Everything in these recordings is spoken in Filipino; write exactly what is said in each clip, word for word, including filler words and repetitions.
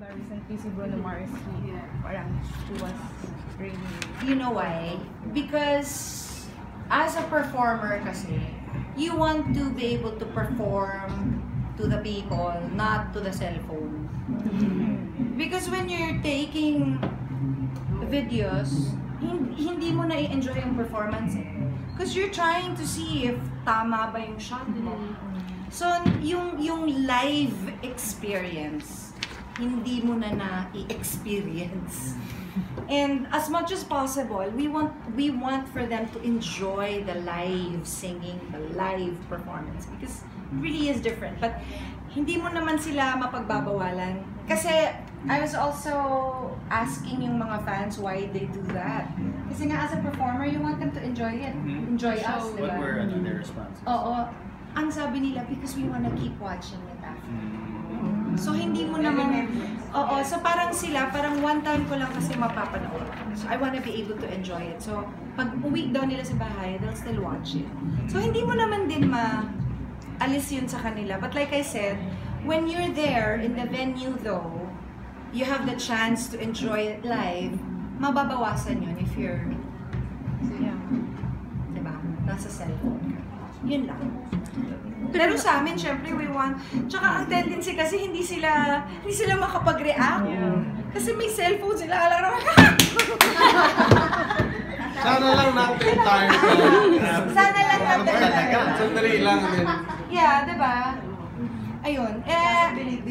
na recently si Bruno Mars, he, parang she was really... You know why? Because as a performer kasi, you want to be able to perform to the people, not to the cell phone. Because when you're taking videos, hindi mo na i-enjoy yung performance eh. Because you're trying to see if tama ba yung shot mo. So, yung, yung live experience, hindi mo na na-i-experience. And as much as possible, we want we want for them to enjoy the live singing, the live performance, because it really is different. But hindi mo naman sila mapagbabawalan. Kasi I was also asking yung mga fans why they do that. Kasi nga as a performer, you want them to enjoy it. Enjoy so, us, what diba? were ano, their responses? Oo. Ang sabi nila, because we wanna keep watching it after. So, hindi mo naman, oo, so parang sila, parang one time ko lang kasi mapapanood. So, I wanna be able to enjoy it. So, pag uwi daw nila sa bahay, they'll still watch it. So, hindi mo naman din ma-alis yun sa kanila. But like I said, when you're there in the venue though, you have the chance to enjoy it live, mababawasan yun if you're, Yeah. diba, nasa cellphone. Yun lang. Pero sa amin, syempre, we want... Tsaka ang tendency kasi hindi sila hindi sila makapag-react. Yeah. Kasi may cellphone sila. Alam naman, Sana lang natin tayo. sana lang natin. Talaga. Sandali lang din. Yeah, diba? Ayun. Eh,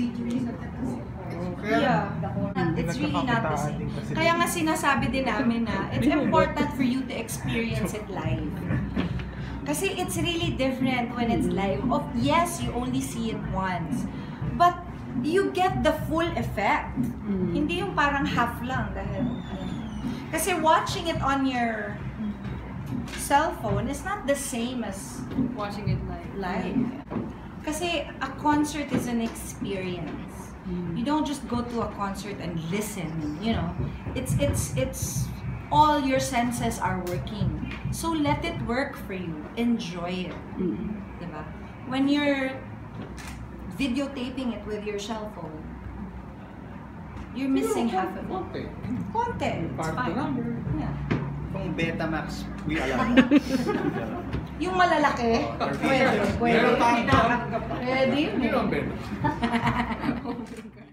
yeah. It's really not the same. Kaya nga sinasabi din namin na it's important for you to experience it live. Kasi it's really different when it's live. Of yes, you only see it once, but you get the full effect. Mm. Hindi yung parang half lang dahil kasi watching it on your cell phone is not the same as Watching it live. live. Kasi a concert is an experience. Mm. You don't just go to a concert and listen, you know. It's it's it's all your senses are working. So let it work for you. Enjoy it. Mm-hmm. Diba? When you're videotaping it with your cell phone, you're missing half of it. Konti. Konti. It's Part fine. number. Yeah. Kung Betamax, we allow. Yung malalaki, pwede. Pwede. Meron pa. Pwede. Meron ba?